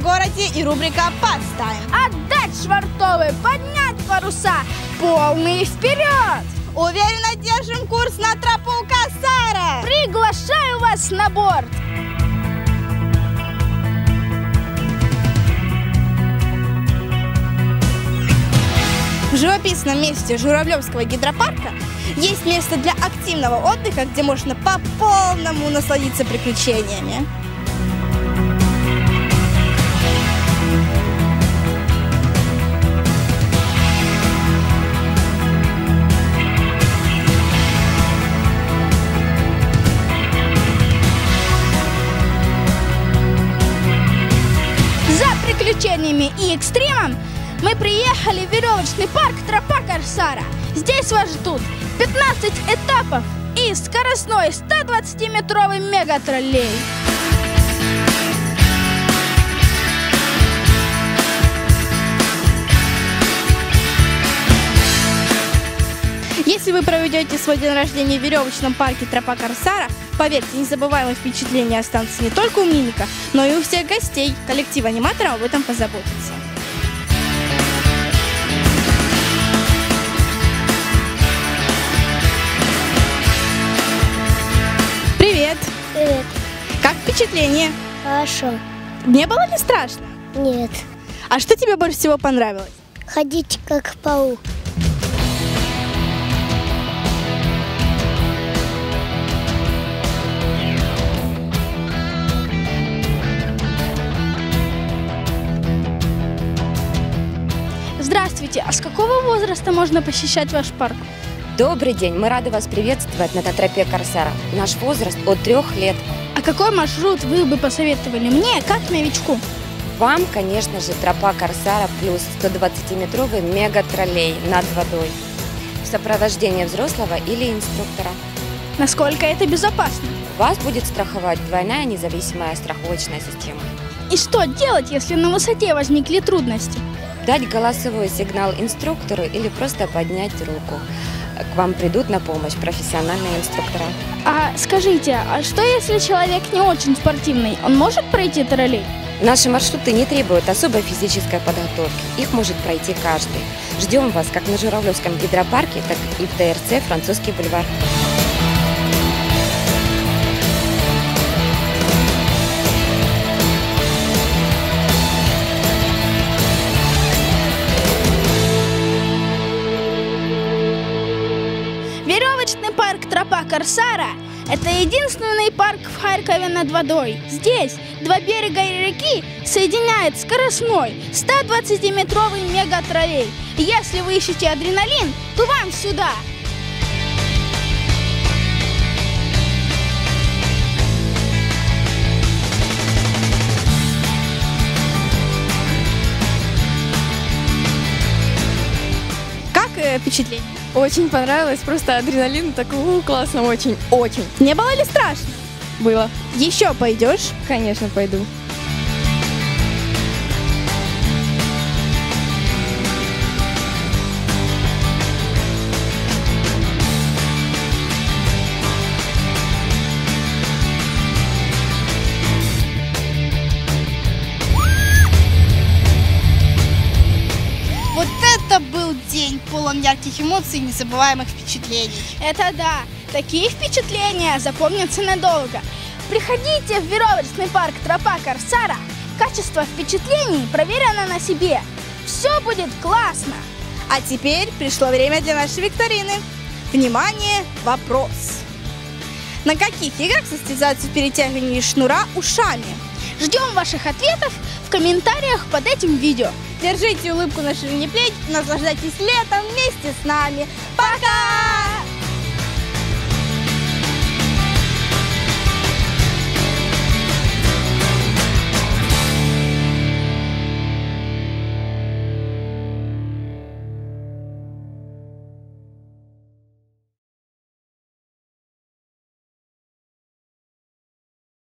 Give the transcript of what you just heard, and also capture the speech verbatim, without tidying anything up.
городе и рубрика «Подставим». Отдать швартовы, поднять паруса, полные вперед! Уверенно держим курс на тропу Корсара. Приглашаю вас на борт. В живописном месте Журавлевского гидропарка есть место для активного отдыха, где можно по полному насладиться приключениями. За приключениями и экстримом мы приехали в веревочный парк Тропа Корсара. Здесь вас ждут пятнадцать этапов и скоростной стодвадцатиметровый мегатроллей. Если вы проведете свой день рождения в веревочном парке Тропа Корсара, поверьте, незабываемые впечатления останутся не только у Миника, но и у всех гостей. Коллектив аниматоров об этом позаботится. Привет! Привет. Как впечатление? Хорошо. Не было ли страшно? Нет. А что тебе больше всего понравилось? Ходить как паук. Здравствуйте, а с какого возраста можно посещать ваш парк? Добрый день, мы рады вас приветствовать на тропе Корсара. Наш возраст от трех лет. А какой маршрут вы бы посоветовали мне, как новичку? Вам, конечно же, тропа Корсара плюс стодвадцатиметровый мегатроллей над водой в сопровождении взрослого или инструктора. Насколько это безопасно? Вас будет страховать двойная независимая страховочная система. И что делать, если на высоте возникли трудности? Дать голосовой сигнал инструктору или просто поднять руку. К вам придут на помощь профессиональные инструктора. А скажите, а что если человек не очень спортивный? Он может пройти троллей? Наши маршруты не требуют особой физической подготовки. Их может пройти каждый. Ждем вас как на Журавлевском гидропарке, так и в ТРЦ «Французский бульвар». Веревочный парк Тропа Корсара – это единственный парк в Харькове над водой. Здесь два берега реки соединяет скоростной стодвадцатиметровый мегатроллей. Если вы ищете адреналин, то вам сюда! Как э, впечатление? Очень понравилось, просто адреналин, так у, классно, очень, очень. Не было ли страшно? Было. Еще пойдешь? Конечно, пойду. Вот это был день, полон ярких эмоций и незабываемых впечатлений. Это да, такие впечатления запомнятся надолго. Приходите в веревочный парк Тропа Корсара. Качество впечатлений проверено на себе. Все будет классно. А теперь пришло время для нашей викторины. Внимание, вопрос. На каких играх состязаются в перетягивании шнура ушами? Ждем ваших ответов в комментариях под этим видео. Держите улыбку на ширине плеч, наслаждайтесь летом вместе с нами. Пока!